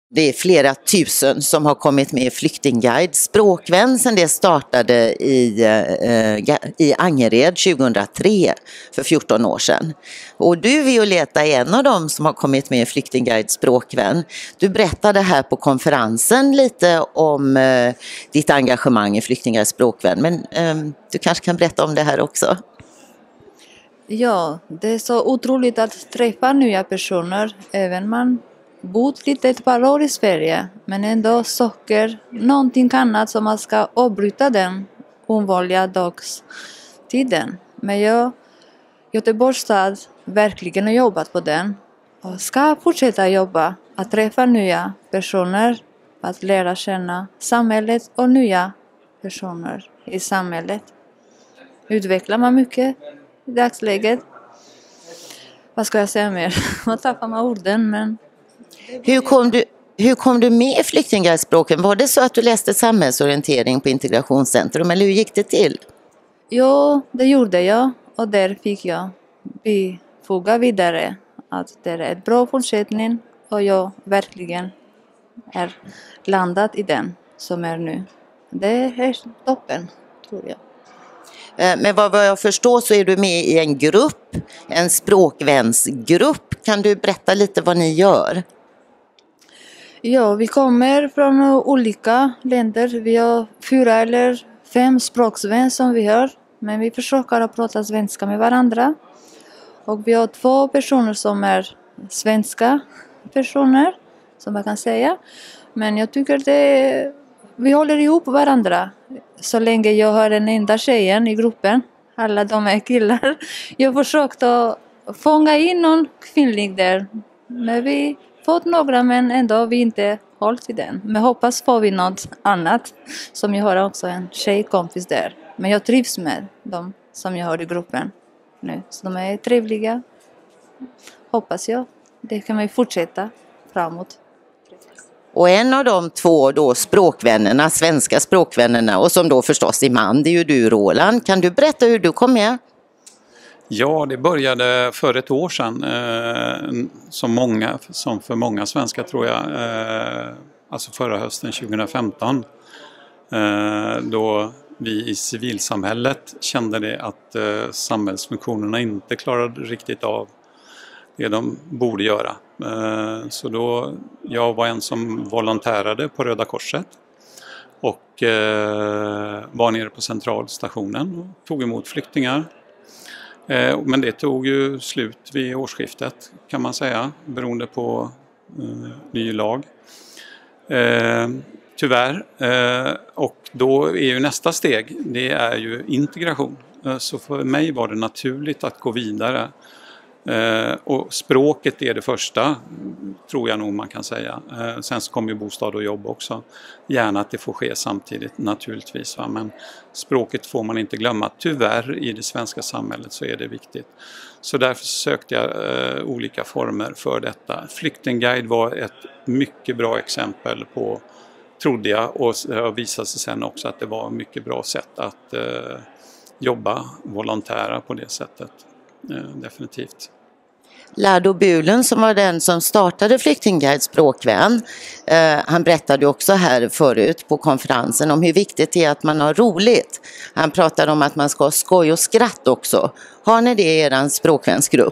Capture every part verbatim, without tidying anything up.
Det är flera tusen som har kommit med i Flyktingguide Språkvän sedan det startade i, eh, i Angered tjugohundratre, för fjorton år sedan. Och du, Violeta, är en av dem som har kommit med i Flyktingguide Språkvän. Du berättade här på konferensen lite om eh, ditt engagemang i Flyktingguide Språkvän, men eh, du kanske kan berätta om det här också? Ja, det är så otroligt att träffa nya personer, även man bott lite ett par år i Sverige, men ändå söker någonting annat som man ska avbryta den ovanliga dagstiden. Men jag, Göteborgs stad, verkligen har jobbat på den och ska fortsätta jobba, att träffa nya personer, att lära känna samhället och nya personer i samhället. Utvecklar man mycket i dagsläget. Vad ska jag säga mer? Man tappar man orden, men... Hur kom du, hur kom du med i Flyktingguide Språkvän? Var det så att du läste samhällsorientering på Integrationscentrum, eller hur gick det till? Jo, det gjorde jag, och där fick jag bifoga vidare att det är en bra fortsättning och jag verkligen är landat i den som är nu. Det är toppen, tror jag. Men vad jag förstår så är du med i en grupp, en språkvänsgrupp. Kan du berätta lite vad ni gör? Ja, vi kommer från olika länder. Vi har fyra eller fem språksvän som vi hör. Men vi försöker att prata svenska med varandra. Och vi har två personer som är svenska personer, som man kan säga. Men jag tycker det, vi håller ihop varandra. Så länge jag har den enda tjejen i gruppen. Alla de är killar. Jag har försökt att fånga in någon kvinnlig där. Men vi fått några, men ändå vi inte hållit i den. Men hoppas får vi något annat. Som jag har också en tjejkompis där. Men jag trivs med dem som jag har i gruppen nu. Så de är trevliga. Hoppas jag. Det kan man fortsätta framåt. Och en av de två då språkvännerna, svenska språkvännerna, och som då förstås är man, det är ju du, Roland. Kan du berätta hur du kom med? Ja, det började för ett år sedan, eh, som, många, som för många svenskar tror jag, eh, alltså förra hösten tjugohundrafemton. Eh, då vi i civilsamhället kände det att eh, samhällsfunktionerna inte klarade riktigt av det de borde göra. Eh, så då, jag var en som volontärade på Röda Korset och eh, var nere på centralstationen och tog emot flyktingar. Men det tog ju slut vid årsskiftet kan man säga, beroende på eh, ny lag. Eh, tyvärr. Eh, och då är ju nästa steg, det är ju integration. Eh, så för mig var det naturligt att gå vidare. Eh, och språket är det första, tror jag nog man kan säga. Eh, sen så kommer ju bostad och jobb också. Gärna att det får ske samtidigt naturligtvis. Va? Men språket får man inte glömma. Tyvärr i det svenska samhället så är det viktigt. Så därför sökte jag eh, olika former för detta. Flyktingguide var ett mycket bra exempel på, trodde jag, och det har visat sig sen också att det var ett mycket bra sätt att eh, jobba, volontära på det sättet. Eh, definitivt. Lardo Bulen, som var den som startade Flyktingguide Språkvän, eh, han berättade också här förut på konferensen om hur viktigt det är att man har roligt. Han pratade om att man ska ha skoj och skratt också. Har ni det i er språkvänsgrupp?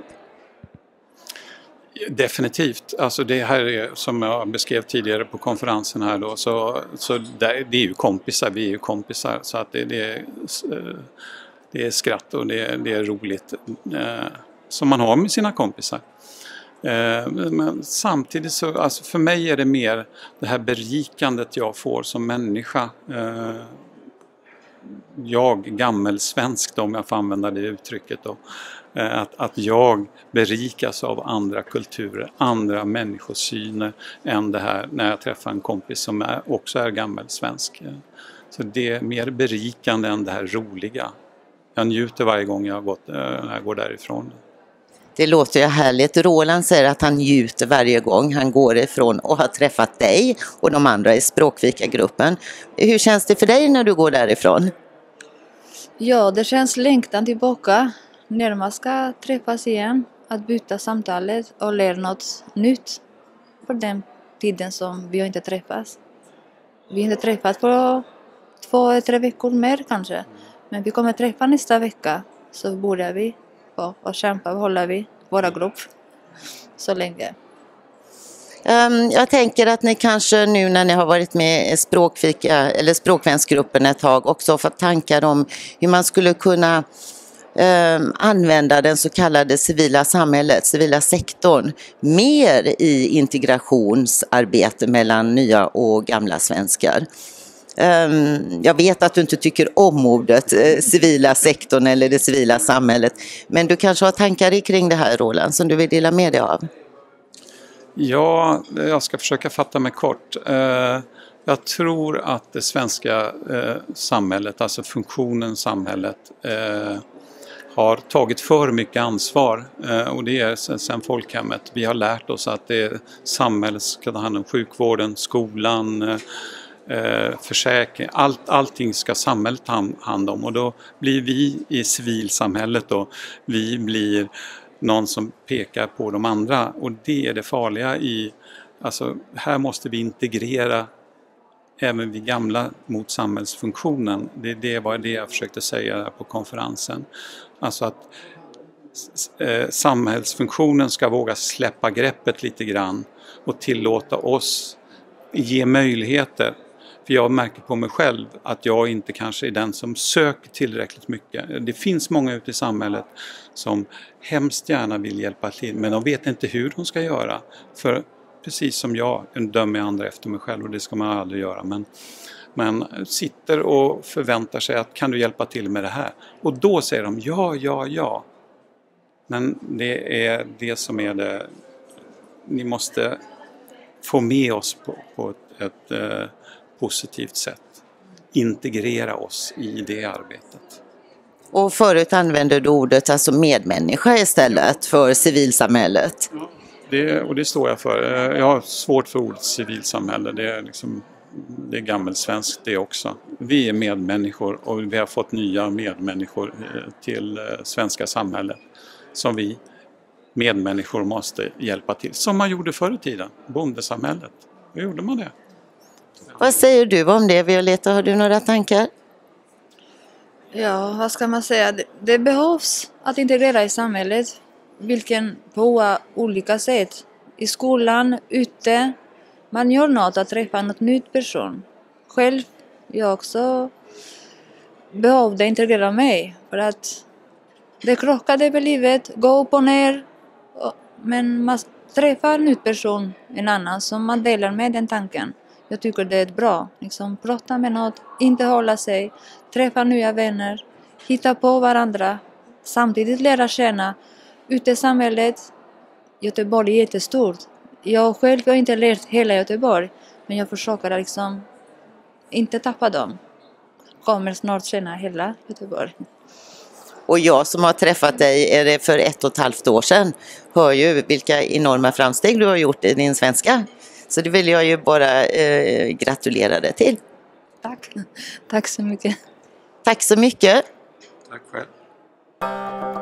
Definitivt. Alltså det här är, som jag beskrev tidigare på konferensen här då, så, så det, det är ju kompisar, vi är ju kompisar, så att det, det, är, det är skratt och det, det är roligt. Eh, som man har med sina kompisar. Eh, men samtidigt så, alltså för mig är det mer det här berikandet jag får som människa. Eh, jag, gammelsvensk då, om jag får använda det uttrycket då. Eh, att, att jag berikas av andra kulturer, andra människosyner än det här när jag träffar en kompis som är, också är gammelsvensk. Eh, så det är mer berikande än det här roliga. Jag njuter varje gång jag, gått, eh, när jag går därifrån. Det låter ju härligt. Roland säger att han njuter varje gång han går ifrån och har träffat dig och de andra i Språkvika-gruppen. Hur känns det för dig när du går därifrån? Ja, det känns längtan tillbaka när man ska träffas igen. Att byta samtalet och lära något nytt för den tiden som vi har inte träffats. Vi har inte träffats på två, tre veckor mer kanske. Men vi kommer träffa nästa vecka. Så börjar vi och, och kämpa och hålla vi våra grupp så länge. Um, jag tänker att ni kanske nu när ni har varit med i språkfika eller språkvänsgruppen ett tag också har fått tankar om hur man skulle kunna um, använda den så kallade civila samhället, civila sektorn mer i integrationsarbete mellan nya och gamla svenskar. Um, jag vet att du inte tycker om ordet eh, civila sektorn eller det civila samhället, men du kanske har tankar kring det här, Roland, som du vill dela med dig av? Ja, jag ska försöka fatta mig kort. Jag tror att det svenska samhället, alltså funktionen samhället, har tagit för mycket ansvar. Och det är sedan folkhemmet. Vi har lärt oss att det är samhället som ska ta hand om sjukvården, skolan, försäkring. Allt, allting ska samhället ta hand om. Och då blir vi i civilsamhället då, vi blir någon som pekar på de andra, och det är det farliga i, alltså här måste vi integrera även vi gamla mot samhällsfunktionen. Det, det var det jag försökte säga på konferensen. Alltså att eh, samhällsfunktionen ska våga släppa greppet lite grann och tillåta oss ge möjligheter. För jag märker på mig själv att jag inte kanske är den som söker tillräckligt mycket. Det finns många ute i samhället som hemskt gärna vill hjälpa till, men de vet inte hur de ska göra. För precis som jag dömer andra efter mig själv, och det ska man aldrig göra. Men, men sitter och förväntar sig att kan du hjälpa till med det här? Och då säger de ja, ja, ja. Men det är det som är det. Ni måste få med oss på, på ett, ett eh, positivt sätt. Integrera oss i det arbetet. Och förut använde du ordet alltså medmänniska istället för civilsamhället. Ja, det, och det står jag för. Jag har svårt för ordet civilsamhälle. Det är, liksom, det är gammelsvenskt det också. Vi är medmänniskor och vi har fått nya medmänniskor till svenska samhället som vi medmänniskor måste hjälpa till. Som man gjorde förr i tiden, bondesamhället. Hur gjorde man det? Vad säger du om det, Violeta? Har du några tankar? Ja, vad ska man säga? Det, det behövs att integrera i samhället. Vilken på olika sätt. I skolan, ute. Man gör något att träffa något nytt person. Själv, jag också behövde integrera mig. För att det krockade med livet, gå upp och ner. Men man träffar en ny person, en annan som man delar med den tanken. Jag tycker det är bra. Liksom, prata med något, inte hålla sig, träffa nya vänner, hitta på varandra, samtidigt lära känna. Ute i samhället, Göteborg är jättestort. Jag själv har inte lärt hela Göteborg, men jag försöker liksom inte tappa dem. Kommer snart känna hela Göteborg. Och jag som har träffat dig, är det för ett och ett halvt år sedan, hör ju vilka enorma framsteg du har gjort i din svenska. Så det vill jag ju bara eh, gratulera dig till. Tack. Tack så mycket. Tack så mycket. Tack själv.